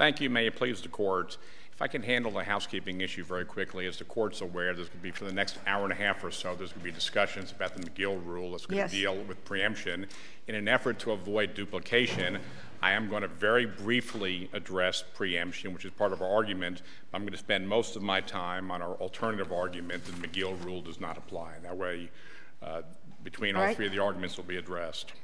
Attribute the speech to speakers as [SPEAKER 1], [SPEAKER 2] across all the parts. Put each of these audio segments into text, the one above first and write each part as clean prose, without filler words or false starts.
[SPEAKER 1] Thank you. May it please the Court. If I can handle the housekeeping issue very quickly, as the Court's aware, there's going to be, for the next hour and a half or so, there's going to be discussions about the McGill rule that's going to deal with preemption. In an effort to avoid duplication, I am going to very briefly address preemption, which is part of our argument. I'm going to spend most of my time on our alternative argument that the McGill rule does not apply. That way, between all three of the arguments will be addressed.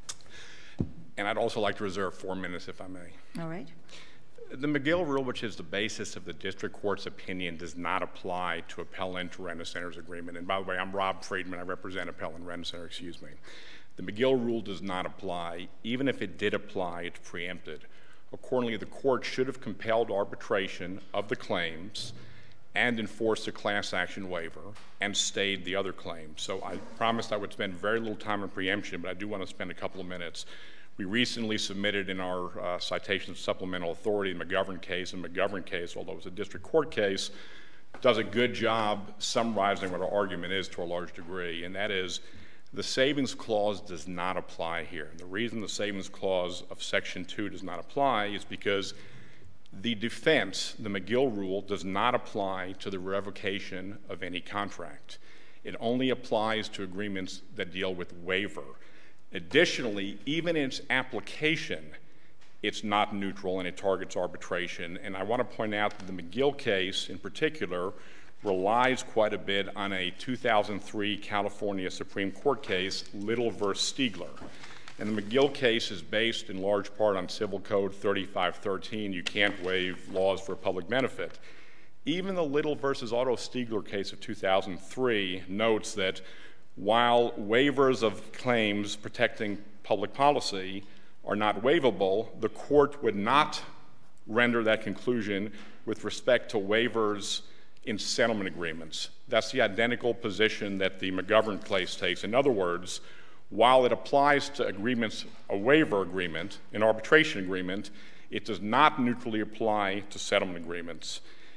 [SPEAKER 1] And I'd also like to reserve 4 minutes, if I may.
[SPEAKER 2] All right.
[SPEAKER 1] The McGill rule, which is the basis of the district court's opinion, does not apply to appellant Rent-A-Center's agreement. And by the way, I'm Rob Friedman. I represent appellant Rent-A-Center, excuse me. The McGill rule does not apply. Even if it did apply, it's preempted. Accordingly, the court should have compelled arbitration of the claims and enforced a class action waiver and stayed the other claims. So I promised I would spend very little time on preemption, but I do want to spend a couple of minutes. We recently submitted in our citation of supplemental authority the McGovern case, and McGovern case, although it's a district court case, does a good job summarizing what our argument is to a large degree, and that is the savings clause does not apply here. And the reason the savings clause of Section 2 does not apply is because the defense, the McGill rule, does not apply to the revocation of any contract. It only applies to agreements that deal with waiver. Additionally, even in its application, it's not neutral and it targets arbitration. And I want to point out that the McGill case in particular relies quite a bit on a 2003 California Supreme Court case, Little v. Stiegler. And the McGill case is based in large part on Civil Code 3513. You can't waive laws for public benefit. Even the Little v. Otto Stiegler case of 2003 notes that while waivers of claims protecting public policy are not waivable, the court would not render that conclusion with respect to waivers in settlement agreements. That's the identical position that the McGovern case takes. In other words, while it applies to agreements, a waiver agreement, an arbitration agreement, it does not neutrally apply to settlement agreements.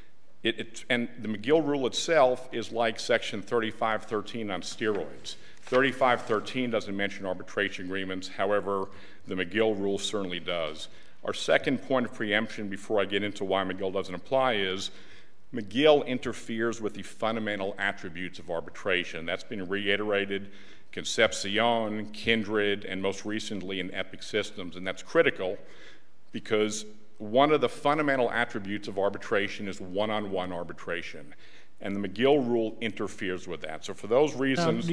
[SPEAKER 1] And the McGill rule itself is like Section 3513 on steroids. 3513 doesn't mention arbitration agreements. However, the McGill rule certainly does. Our second point of preemption before I get into why McGill doesn't apply is McGill interferes with the fundamental attributes of arbitration. That's been reiterated Concepcion, Kindred, and most recently in Epic Systems. And that's critical because one of the fundamental attributes of arbitration is one-on-one arbitration, and the McGill rule interferes with that. So for those reasons...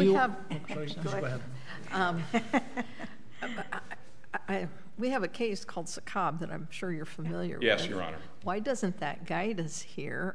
[SPEAKER 2] We have a case called Sakab that I'm sure you're familiar with.
[SPEAKER 1] Yes, Your Honor.
[SPEAKER 2] Why doesn't that guide us here?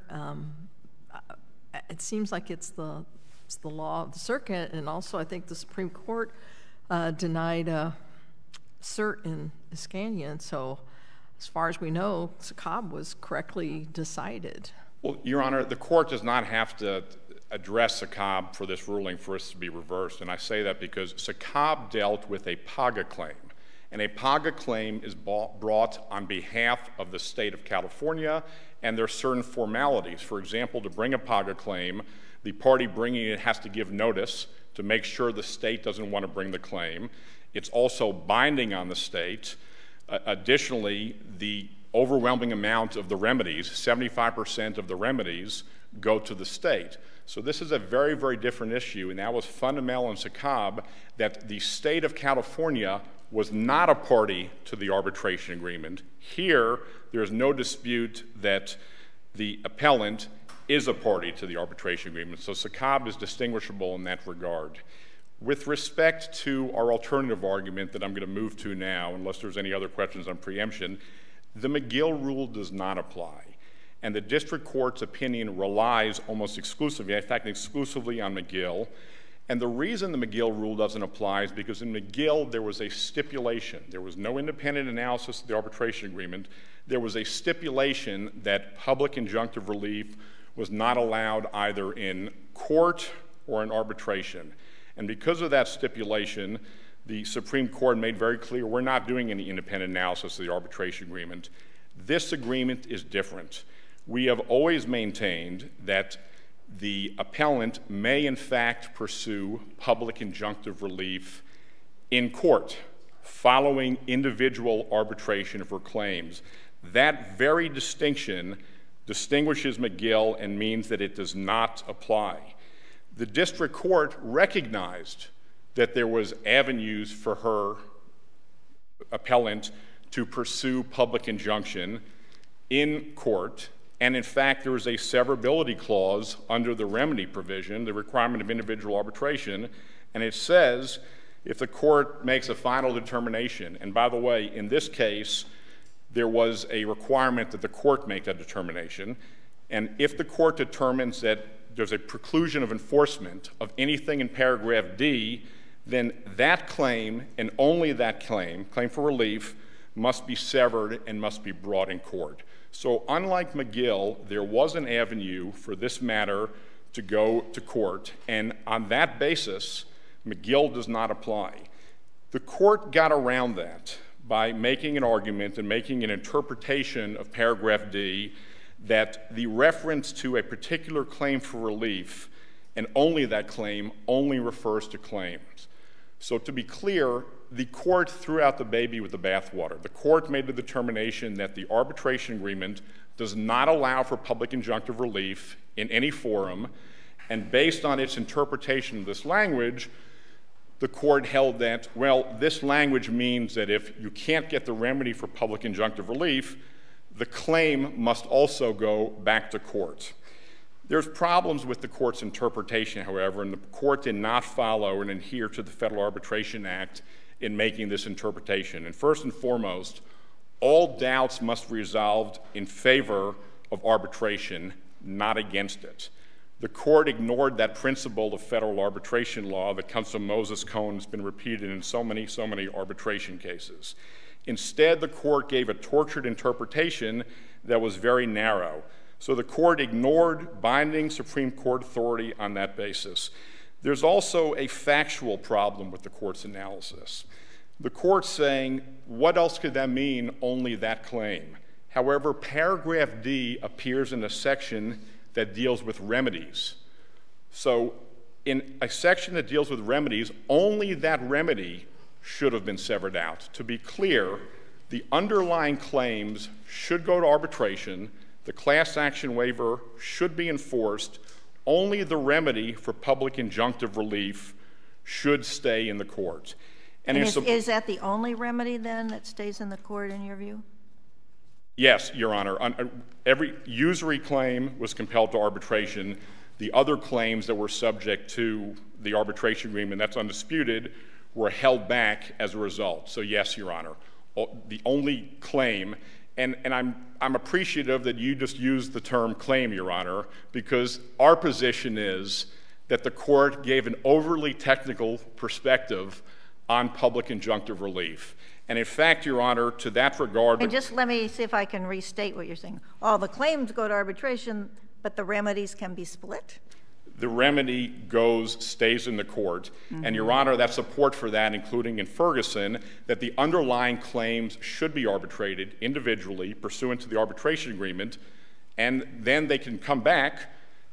[SPEAKER 2] It seems like it's the law of the circuit, and also I think the Supreme Court denied cert in Iskanian, so as far as we know, Sakab was correctly decided.
[SPEAKER 1] Well, Your Honor, the court does not have to address Sakab for this ruling for us to be reversed, and I say that because Sakab dealt with a PAGA claim, and a PAGA claim is brought on behalf of the state of California, and there are certain formalities. For example, to bring a PAGA claim, the party bringing it has to give notice to make sure the state doesn't want to bring the claim. It's also binding on the state. Additionally, the overwhelming amount of the remedies, 75% of the remedies, go to the state. So this is a very, very different issue, and that was fundamental in Sakab that the state of California was not a party to the arbitration agreement. Here, there is no dispute that the appellant is a party to the arbitration agreement, so Sakab is distinguishable in that regard. With respect to our alternative argument that I'm going to move to now, unless there's any other questions on preemption, the McGill rule does not apply. And the district court's opinion relies almost exclusively, in fact, exclusively on McGill. And the reason the McGill rule doesn't apply is because in McGill there was a stipulation. There was no independent analysis of the arbitration agreement. There was a stipulation that public injunctive relief was not allowed either in court or in arbitration. And because of that stipulation, the Supreme Court made very clear we're not doing any independent analysis of the arbitration agreement. This agreement is different. We have always maintained that the appellant may in fact pursue public injunctive relief in court following individual arbitration for claims. That very distinction distinguishes McGill and means that it does not apply. The district court recognized that there was avenues for her appellant to pursue public injunction in court, and in fact there was a severability clause under the remedy provision, the requirement of individual arbitration, and it says if the court makes a final determination, and by the way, in this case, there was a requirement that the court make that determination, and if the court determines that there's a preclusion of enforcement of anything in paragraph D, then that claim, and only that claim for relief, must be severed and must be brought in court. So unlike McGill, there was an avenue for this matter to go to court, and on that basis, McGill does not apply. The court got around that by making an argument and making an interpretation of paragraph D that the reference to a particular claim for relief, and only that claim, only refers to claims. So to be clear, the court threw out the baby with the bathwater. The court made the determination that the arbitration agreement does not allow for public injunctive relief in any forum, and based on its interpretation of this language, the court held that, well, this language means that if you can't get the remedy for public injunctive relief, the claim must also go back to court. There's problems with the court's interpretation, however, and the court did not follow and adhere to the Federal Arbitration Act in making this interpretation. And first and foremost, all doubts must be resolved in favor of arbitration, not against it. The court ignored that principle of federal arbitration law that comes from Moses Cone, has been repeated in so many arbitration cases. Instead, the court gave a tortured interpretation that was very narrow. So the court ignored binding Supreme Court authority on that basis. There's also a factual problem with the court's analysis. The court's saying, what else could that mean, only that claim? However, paragraph D appears in a section that deals with remedies. So in a section that deals with remedies, only that remedy should have been severed out. To be clear, the underlying claims should go to arbitration, the class action waiver should be enforced, only the remedy for public injunctive relief should stay in the court.
[SPEAKER 3] And is that the only remedy then that stays in the court in your view?
[SPEAKER 1] Yes, Your Honor. Every usury claim was compelled to arbitration. The other claims that were subject to the arbitration agreement, that's undisputed, were held back as a result. So yes, Your Honor, the only claim, and I'm appreciative that you just used the term claim, Your Honor, because our position is that the court gave an overly technical perspective on public injunctive relief. And in fact, Your Honor, to that regard—
[SPEAKER 3] And just let me see if I can restate what you're saying. All the claims go to arbitration, but the remedies can be split?
[SPEAKER 1] The remedy stays in the court. And Your Honor, that support for that, including in Ferguson, that the underlying claims should be arbitrated individually pursuant to the arbitration agreement, and then they can come back,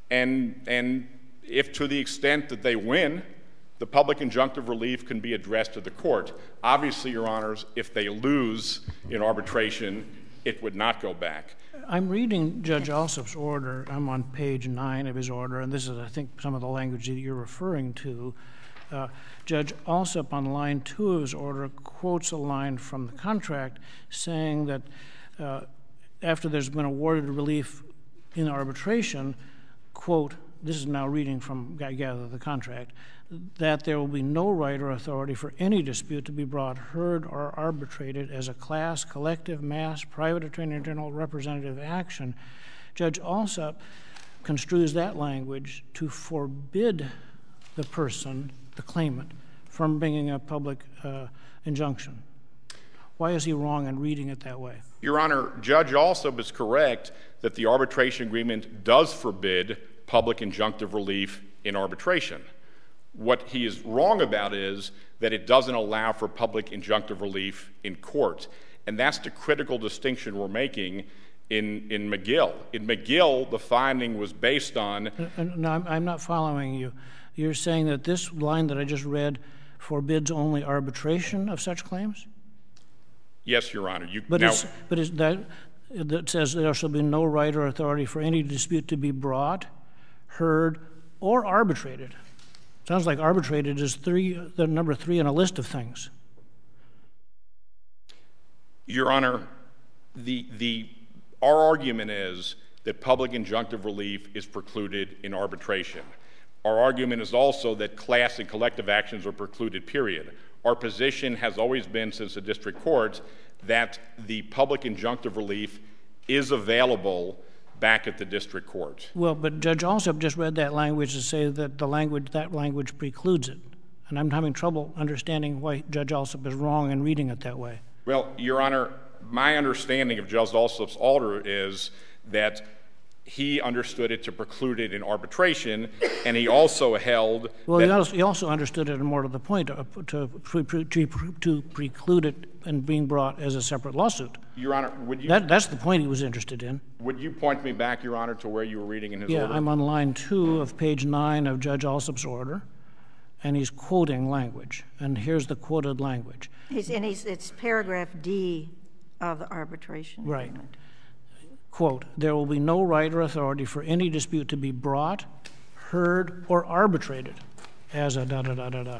[SPEAKER 1] and if to the extent that they win, the public injunctive relief can be addressed to the court. Obviously, Your Honors, if they lose in arbitration, it would not go back.
[SPEAKER 4] I'm reading Judge Alsop's order. I'm on page 9 of his order, and this is, I think, some of the language that you're referring to. Judge Alsop, on line 2 of his order, quotes a line from the contract saying that after there's been awarded relief in arbitration, quote, this is now reading from, I gather, the contract, that there will be no right or authority for any dispute to be brought, heard, or arbitrated as a class, collective, mass, private attorney general representative action. Judge Alsop construes that language to forbid the person, the claimant, from bringing a public injunction. Why is he wrong in reading it that way?
[SPEAKER 1] Your Honor, Judge Alsop is correct that the arbitration agreement does forbid public injunctive relief in arbitration. What he is wrong about is that it doesn't allow for public injunctive relief in court. And that's the critical distinction we're making in McGill. In McGill, the finding was based on—
[SPEAKER 4] No, I'm not following you. You're saying that this line that I just read forbids only arbitration of such claims?
[SPEAKER 1] Yes, Your Honor.
[SPEAKER 4] that says there shall be no right or authority for any dispute to be brought, heard, or arbitrated. Sounds like arbitrated is the number 3 in a list of things.
[SPEAKER 1] Your Honor, our argument is that public injunctive relief is precluded in arbitration. Our argument is also that class and collective actions are precluded, period. Our position has always been since the district court that the public injunctive relief is available back at the district court.
[SPEAKER 4] Well, but Judge Alsop just read that language to say that that language precludes it. And I'm having trouble understanding why Judge Alsop is wrong in reading it that way.
[SPEAKER 1] Well, Your Honor, my understanding of Judge Alsop's order is that he understood it to preclude it in arbitration, and he also held
[SPEAKER 4] Well, he also understood it, and more to the point, to preclude it and being brought as a separate lawsuit.
[SPEAKER 1] Your Honor, would you...
[SPEAKER 4] That's the point he was interested in.
[SPEAKER 1] Would you point me back, Your Honor, to where you were reading in his order?
[SPEAKER 4] Yeah, I'm on line 2 of page 9 of Judge Alsop's order, and he's quoting language. And here's the quoted language.
[SPEAKER 3] It's paragraph D of the arbitration
[SPEAKER 4] Right.
[SPEAKER 3] agreement.
[SPEAKER 4] Quote, there will be no right or authority for any dispute to be brought, heard, or arbitrated as a da-da-da-da-da.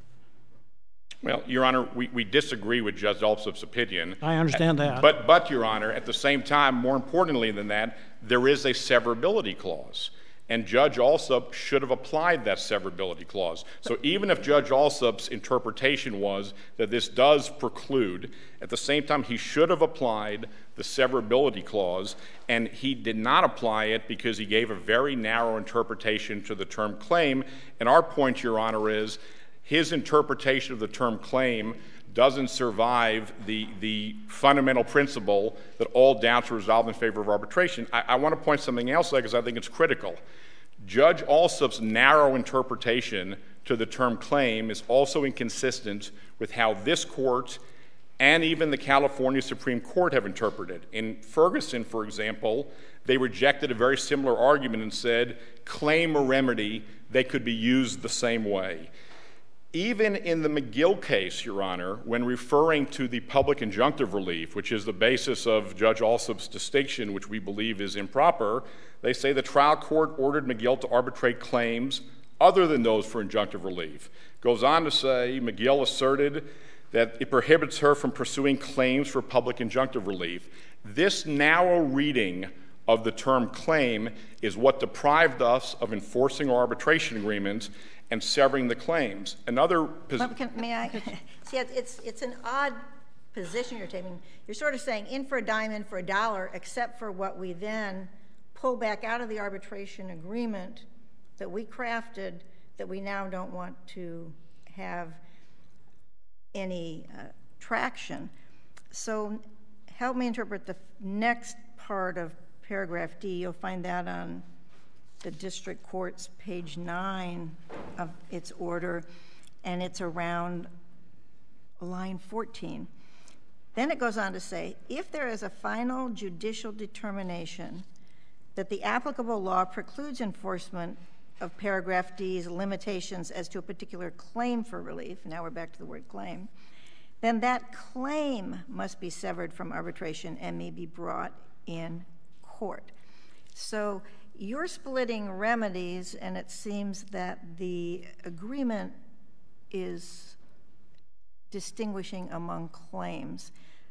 [SPEAKER 1] Well, Your Honor, we disagree with Judge Alsop's opinion.
[SPEAKER 4] I understand that.
[SPEAKER 1] But, Your Honor, at the same time, more importantly than that, there is a severability clause. And Judge Alsop should have applied that severability clause. So even if Judge Alsop's interpretation was that this does preclude, at the same time he should have applied the severability clause, and he did not apply it because he gave a very narrow interpretation to the term claim. And our point, Your Honor, is his interpretation of the term claim doesn't survive the fundamental principle that all doubts are resolved in favor of arbitration. I want to point something else out because I think it's critical. Judge Alsop's narrow interpretation to the term claim is also inconsistent with how this court and even the California Supreme Court have interpreted. In Ferguson, for example, they rejected a very similar argument and said claim or remedy, they could be used the same way. Even in the McGill case, Your Honor, when referring to the public injunctive relief, which is the basis of Judge Alsop's distinction, which we believe is improper, they say the trial court ordered McGill to arbitrate claims other than those for injunctive relief. Goes on to say McGill asserted that it prohibits her from pursuing claims for public injunctive relief. This narrow reading of the term claim is what deprived us of enforcing our arbitration agreements and severing the claims. Another
[SPEAKER 3] May I? See, it's an odd position you're taking. You're sort of saying in for a dime, in for a dollar, except for what we then pull back out of the arbitration agreement that we crafted that we now don't want to have any traction. So help me interpret the next part of paragraph D. You'll find that on the district court's page 9 of its order, and it's around line 14. Then it goes on to say, if there is a final judicial determination that the applicable law precludes enforcement of paragraph D's limitations as to a particular claim for relief, now we're back to the word claim, then that claim must be severed from arbitration and may be brought in court. So you're splitting remedies, and it seems that the agreement is distinguishing among claims.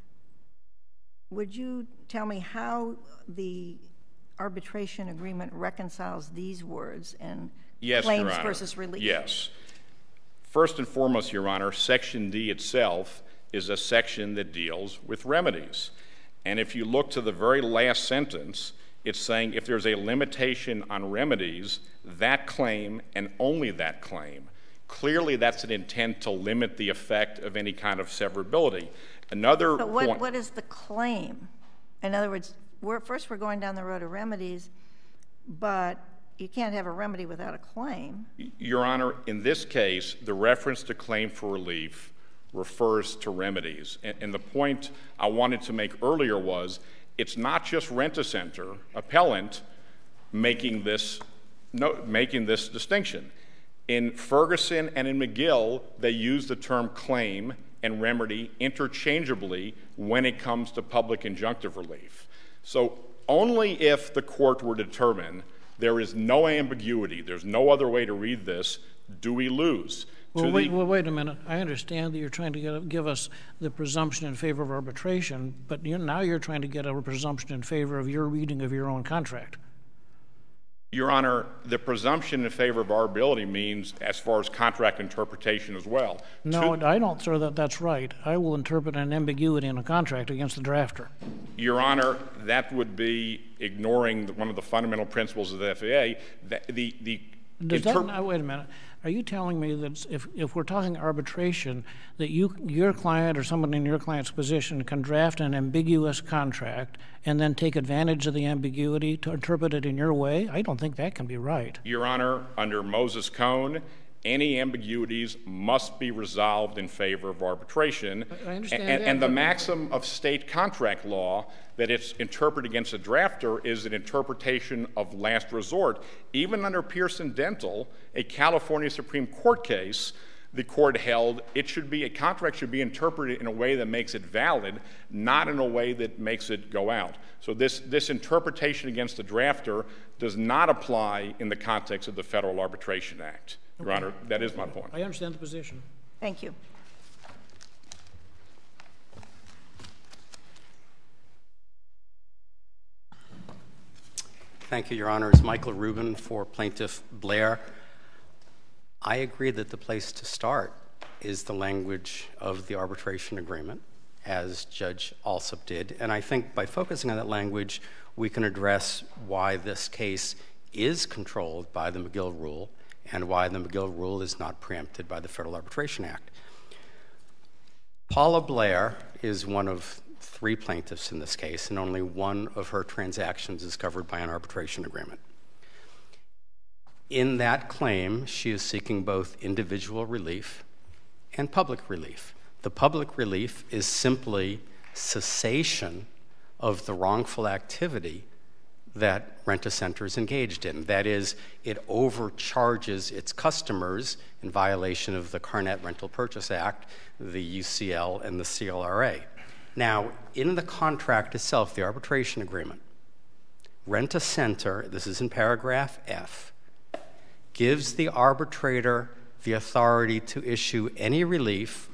[SPEAKER 3] Would you tell me how the arbitration agreement reconciles these words and claims versus relief?
[SPEAKER 1] Yes. First and foremost, Your Honor, Section D itself is a section that deals with remedies. And if you look to the very last sentence, it's saying if there's a limitation on remedies, that claim and only that claim. Clearly, that's an intent to limit the effect of any kind of severability. Another
[SPEAKER 3] But
[SPEAKER 1] point.
[SPEAKER 3] What is the claim? In other words, first we're going down the road of remedies, but you can't have a remedy without a claim.
[SPEAKER 1] Your Honor, in this case, the reference to claim for relief refers to remedies. And the point I wanted to make earlier was it's not just Rent-A-Center, appellant, making this distinction. In Ferguson and in McGill, they use the term claim and remedy interchangeably when it comes to public injunctive relief. So only if the court were to determine there is no ambiguity, there's no other way to read this, do we lose.
[SPEAKER 4] Well, wait a minute. I understand that you're trying to give us the presumption in favor of arbitration, but now you're trying to get a presumption in favor of your reading of your own contract.
[SPEAKER 1] Your Honor, the presumption in favor of arbitrability means as far as contract interpretation as well.
[SPEAKER 4] No, I don't think that that's right. I will interpret an ambiguity in a contract against the drafter.
[SPEAKER 1] Your Honor, that would be ignoring one of the fundamental principles of the FAA.
[SPEAKER 4] Wait a minute. Are you telling me that if we're talking arbitration, that your client or someone in your client's position can draft an ambiguous contract and then take advantage of the ambiguity to interpret it in your way? I don't think that can be right.
[SPEAKER 1] Your Honor, under Moses Cone, any ambiguities must be resolved in favor of arbitration.
[SPEAKER 4] I understand that.
[SPEAKER 1] And the maxim of state contract law that it's interpreted against a drafter is an interpretation of last resort. Even under Pearson Dental, a California Supreme Court case, the court held a contract should be interpreted in a way that makes it valid, not in a way that makes it go out. So this interpretation against the drafter does not apply in the context of the Federal Arbitration Act. Your Honor, that is my point.
[SPEAKER 4] I understand the position.
[SPEAKER 3] Thank you.
[SPEAKER 5] Thank you, Your Honors. Michael Rubin for Plaintiff Blair. I agree that the place to start is the language of the arbitration agreement, as Judge Alsop did. And I think by focusing on that language, we can address why this case is controlled by the McGill Rule and why the McGill Rule is not preempted by the Federal Arbitration Act. Paula Blair is one of 3 plaintiffs in this case, and only one of her transactions is covered by an arbitration agreement. In that claim, she is seeking both individual relief and public relief. The public relief is simply cessation of the wrongful activity that Rent-A-Center is engaged in. That is, it overcharges its customers in violation of the Carnet Rental Purchase Act, the UCL, and the CLRA. Now, in the contract itself, the arbitration agreement, Rent-A-Center, this is in paragraph F, gives the arbitrator the authority to issue any relief,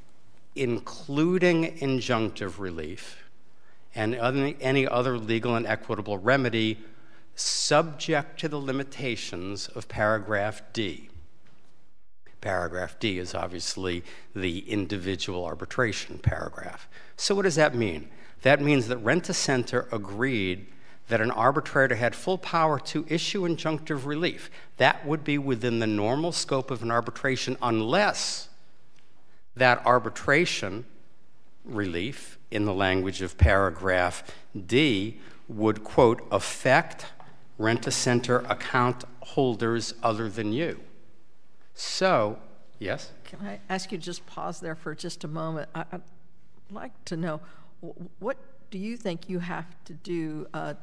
[SPEAKER 5] including injunctive relief, and any other legal and equitable remedy subject to the limitations of paragraph D. Paragraph D is obviously the individual arbitration paragraph. So what does that mean? That means that Rent-A-Center agreed that an arbitrator had full power to issue injunctive relief. That would be within the normal scope of an arbitration unless that arbitration relief, in the language of paragraph D, would, quote, affect Rent-A-Center account holders other than you. So, yes?
[SPEAKER 2] Can I ask you to just pause there for just a moment? I'd like to know, what do you think you have to do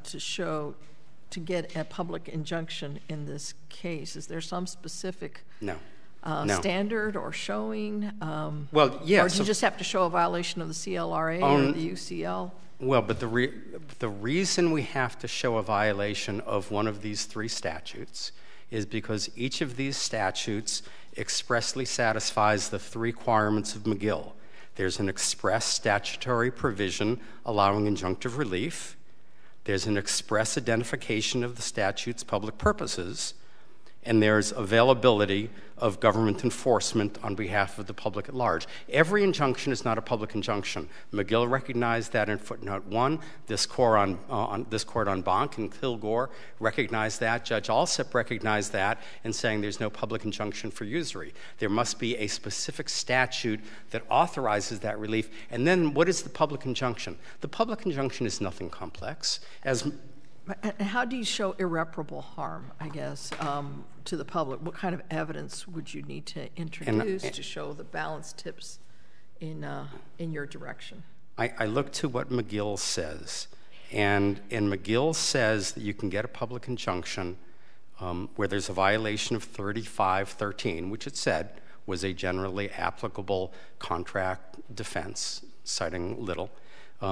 [SPEAKER 2] to get a public injunction in this case? Is there some specific standard or showing?
[SPEAKER 5] Well, yes.
[SPEAKER 2] Or do you just have to show a violation of the CLRA or the UCL?
[SPEAKER 5] Well, but the reason we have to show a violation of one of these 3 statutes is because each of these statutes expressly satisfies the 3 requirements of McGill. There's an express statutory provision allowing injunctive relief. There's an express identification of the statute's public purposes. And there's availability of government enforcement on behalf of the public at large. Every injunction is not a public injunction. McGill recognized that in footnote 1. This court on Bonk and Kilgore recognized that. Judge Alsop recognized that in saying there's no public injunction for usury. There must be a specific statute that authorizes that relief. And then what is the public injunction? The public injunction is nothing complex.
[SPEAKER 2] And how do you show irreparable harm, I guess, to the public? What kind of evidence would you need to introduce to show the balance tips in your direction?
[SPEAKER 5] I look to what McGill says. And McGill says that you can get a public injunction where there's a violation of 3513, which it said was a generally applicable contract defense, citing Little,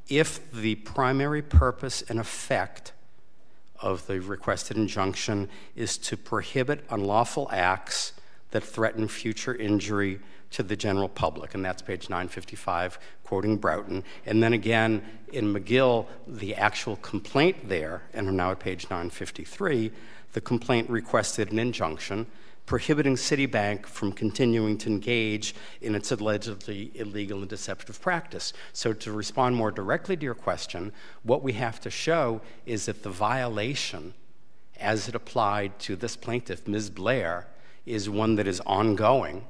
[SPEAKER 5] if the primary purpose and effect of the requested injunction is to prohibit unlawful acts that threaten future injury to the general public, and that's page 955, quoting Broughton. And then again, in McGill, the actual complaint there, and we're now at page 953, the complaint requested an injunction prohibiting Citibank from continuing to engage in its allegedly illegal and deceptive practice. So to respond more directly to your question, what we have to show is that the violation, as it applied to this plaintiff, Ms. Blair, is one that is ongoing,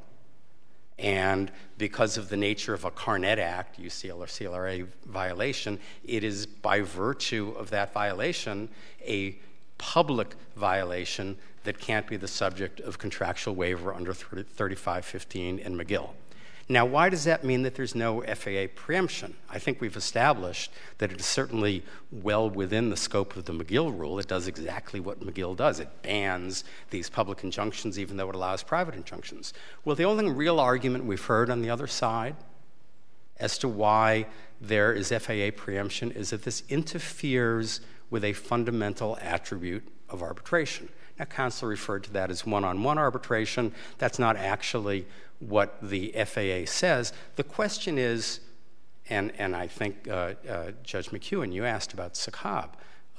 [SPEAKER 5] and because of the nature of a Carnet Act, UCL or CLRA violation, it is by virtue of that violation a public violation that can't be the subject of contractual waiver under 3515 in McGill. Now, why does that mean that there's no FAA preemption? I think we've established that it is certainly well within the scope of the McGill rule. It does exactly what McGill does. It bans these public injunctions even though it allows private injunctions. Well, the only real argument we've heard on the other side as to why there is FAA preemption is that this interferes with a fundamental attribute of arbitration. Now, counsel referred to that as one-on-one arbitration. That's not actually what the FAA says. The question is, and I think Judge McEwen, you asked about Sakab.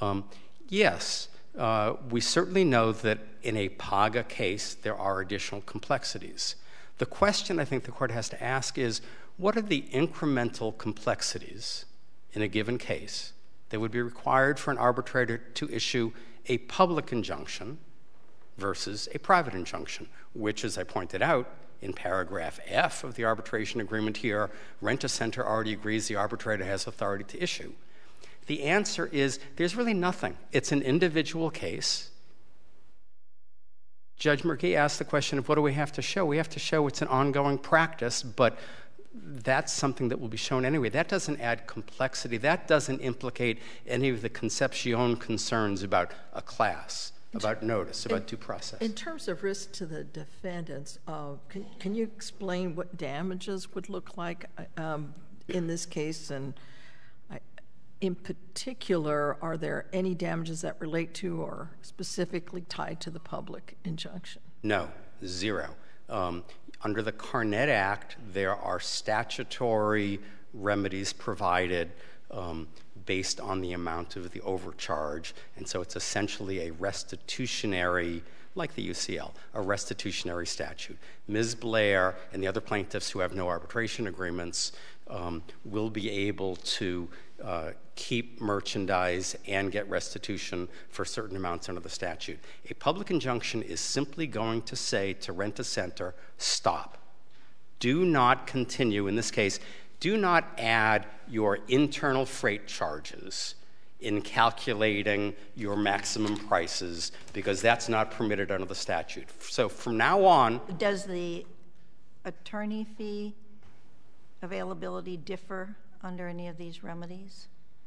[SPEAKER 5] Yes, we certainly know that in a PAGA case there are additional complexities. The question I think the court has to ask is, what are the incremental complexities in a given case that would be required for an arbitrator to issue a public injunction versus a private injunction, which, as I pointed out, in paragraph F of the arbitration agreement here, Rent-A-Center already agrees the arbitrator has authority to issue. The answer is there's really nothing. It's an individual case. Judge McGee asked the question of what do we have to show? We have to show it's an ongoing practice, but that's something that will be shown anyway. That doesn't add complexity. That doesn't implicate any of the conception concerns about a class, about notice, about due process.
[SPEAKER 2] In terms of risk to the defendants, can you explain what damages would look like in this case? And in particular, are there any damages that relate to or specifically tied to the public injunction?
[SPEAKER 5] No, zero. Under the Carnet Act, there are statutory remedies provided based on the amount of the overcharge, and so it's essentially a restitutionary, like the UCL, a restitutionary statute. Ms. Blair and the other plaintiffs who have no arbitration agreements will be able to keep merchandise and get restitution for certain amounts under the statute. A public injunction is simply going to say to Rent-A-Center, stop. Do not continue, in this case, do not add your internal freight charges in calculating your maximum prices because that's not permitted under the statute. So from now on...
[SPEAKER 3] Does the attorney fee availability differ under any of these remedies?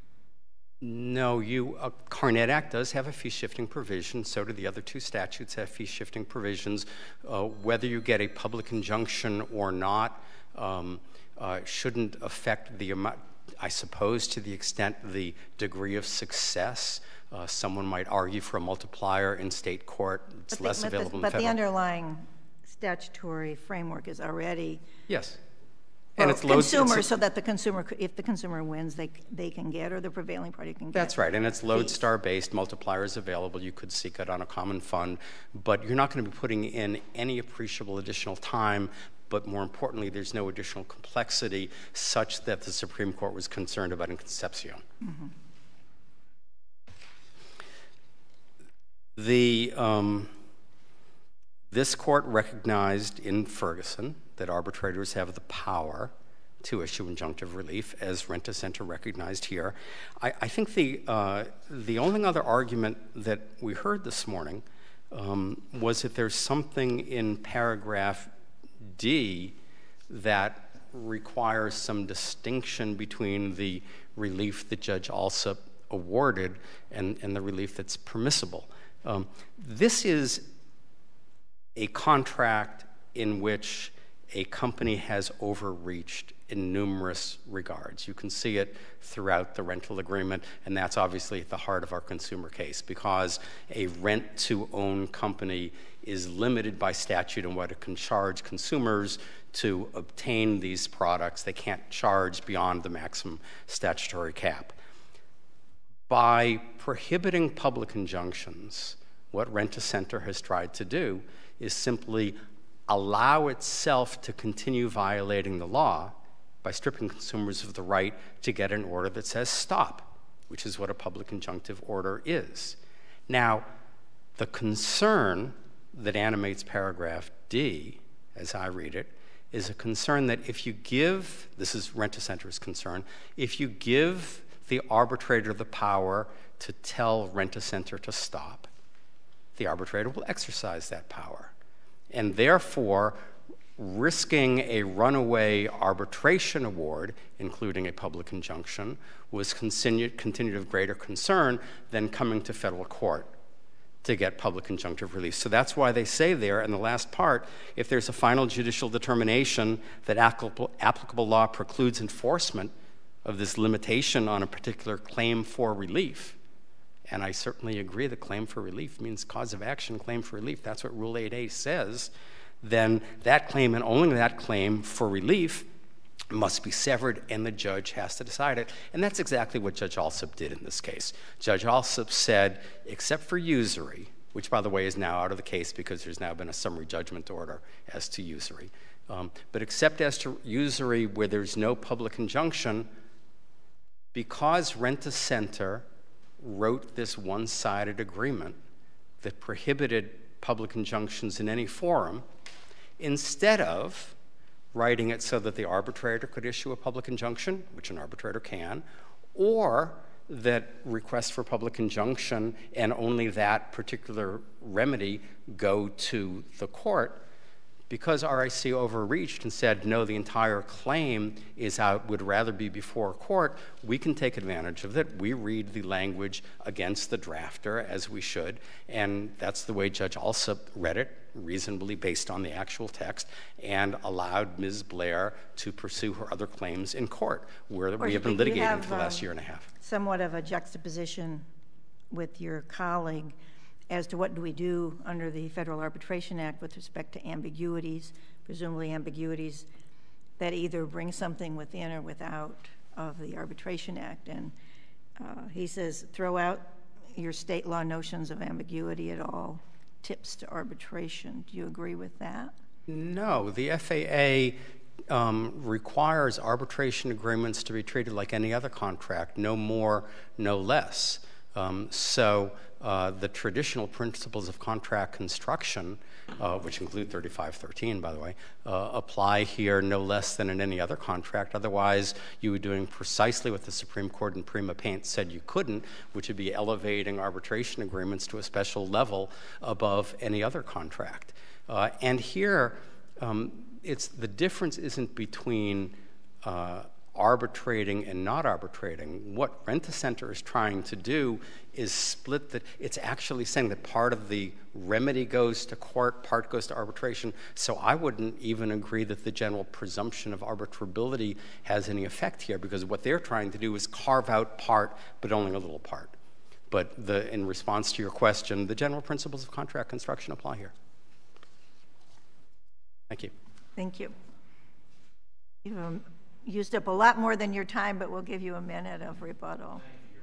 [SPEAKER 5] No, Carnet Act does have a fee-shifting provision. So do the other two statutes have fee-shifting provisions. Whether you get a public injunction or not shouldn't affect the amount, I suppose, to the extent the degree of success. Someone might argue for a multiplier in state court. It's less available in federal.
[SPEAKER 3] But the underlying statutory framework is already...
[SPEAKER 5] Yes.
[SPEAKER 3] And it's consumers, so that the consumer, if the consumer wins, they can get, or the prevailing party can get.
[SPEAKER 5] That's right, and it's lodestar-based. Multipliers available. You could seek it on a common fund, but you're not going to be putting in any appreciable additional time. But more importantly, there's no additional complexity such that the Supreme Court was concerned about in Concepcion.
[SPEAKER 3] Mm-hmm.
[SPEAKER 5] This court recognized in Ferguson that arbitrators have the power to issue injunctive relief, as Rent-A-Center recognized here. I think the only other argument that we heard this morning was that there's something in paragraph D that requires some distinction between the relief that Judge Alsup awarded and the relief that's permissible. This is a contract in which a company has overreached in numerous regards. You can see it throughout the rental agreement, and that's obviously at the heart of our consumer case, because a rent-to-own company is limited by statute in what it can charge consumers to obtain these products. They can't charge beyond the maximum statutory cap. By prohibiting public injunctions, what Rent-A-Center has tried to do is simply allow itself to continue violating the law by stripping consumers of the right to get an order that says stop, which is what a public injunctive order is. Now, the concern that animates paragraph D, as I read it, is a concern that if you give, this is Rent-A-Center's concern, if you give the arbitrator the power to tell Rent-A-Center to stop, the arbitrator will exercise that power. And therefore, risking a runaway arbitration award, including a public injunction, was continued of greater concern than coming to federal court to get public injunctive relief. So that's why they say there in the last part, if there's a final judicial determination that applicable law precludes enforcement of this limitation on a particular claim for relief, and I certainly agree that claim for relief means cause of action, claim for relief, that's what Rule 8A says, then that claim and only that claim for relief must be severed, and the judge has to decide it. And that's exactly what Judge Alsup did in this case. Judge Alsup said, except for usury, which, by the way, is now out of the case because there's now been a summary judgment order as to usury, but except as to usury where there's no public injunction, because Rent-A-Center wrote this one-sided agreement that prohibited public injunctions in any forum, instead of writing it so that the arbitrator could issue a public injunction, which an arbitrator can, or that requests for public injunction and only that particular remedy go to the court, because RIC overreached and said, no, the entire claim is out, would rather be before court, we can take advantage of it. We read the language against the drafter, as we should, and that's the way Judge Alsup read it, reasonably based on the actual text, and allowed Ms. Blair to pursue her other claims in court, where we have been litigating for the last year and a half.
[SPEAKER 3] Somewhat of a juxtaposition with your colleague as to what do we do under the Federal Arbitration Act with respect to ambiguities, presumably ambiguities that either bring something within or without of the Arbitration Act. And he says, throw out your state law notions of ambiguity at all tips to arbitration. Do you agree with that? No.
[SPEAKER 5] The FAA requires arbitration agreements to be treated like any other contract, no more, no less. So the traditional principles of contract construction, which include 3513, by the way, apply here no less than in any other contract. Otherwise, you would be doing precisely what the Supreme Court in Prima Paint said you couldn't, which would be elevating arbitration agreements to a special level above any other contract. And here, the difference isn't between arbitrating and not arbitrating. What Rent-A-Center is trying to do is split that. It's actually saying that part of the remedy goes to court, part goes to arbitration. So I wouldn't even agree that the general presumption of arbitrability has any effect here, because what they're trying to do is carve out part, but only a little part. But in response to your question, the general principles of contract construction apply here. Thank you.
[SPEAKER 3] Thank you. You've used up a lot more than your time, but we'll give you a minute of rebuttal.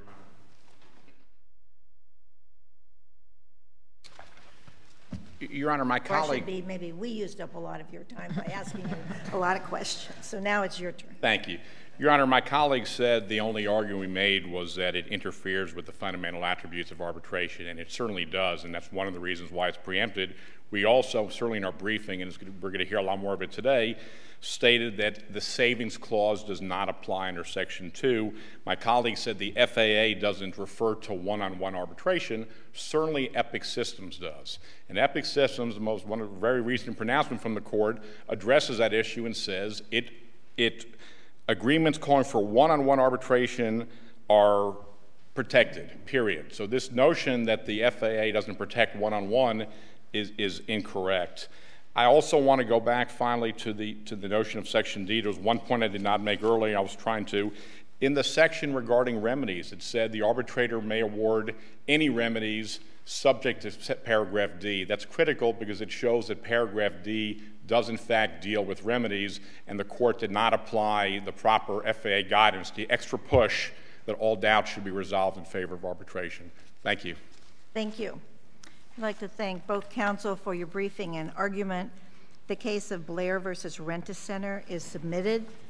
[SPEAKER 1] Your Honor, my colleague...
[SPEAKER 3] Or it should be maybe we used up a lot of your time by asking you a lot of questions. So now it's your turn.
[SPEAKER 1] Thank you. Your Honor, my colleague said the only argument we made was that it interferes with the fundamental attributes of arbitration, and it certainly does, and that's one of the reasons why it's preempted. We also, certainly in our briefing, and we're going to hear a lot more of it today, stated that the savings clause does not apply under Section 2. My colleague said the FAA doesn't refer to one-on-one arbitration. Certainly Epic Systems does. And Epic Systems, one of the very recent pronouncement from the court, addresses that issue and says agreements calling for one-on-one arbitration are protected, period. So this notion that the FAA doesn't protect one-on-one is incorrect. I also want to go back finally to the notion of Section D. There was one point I did not make earlier. I was trying to. In the section regarding remedies, it said the arbitrator may award any remedies subject to paragraph D. That's critical because it shows that paragraph D does in fact deal with remedies, and the court did not apply the proper FAA guidance, the extra push that all doubts should be resolved in favor of arbitration. Thank you.
[SPEAKER 3] Thank you. I'd like to thank both counsel for your briefing and argument. The case of Blair versus Rent-A-Center is submitted.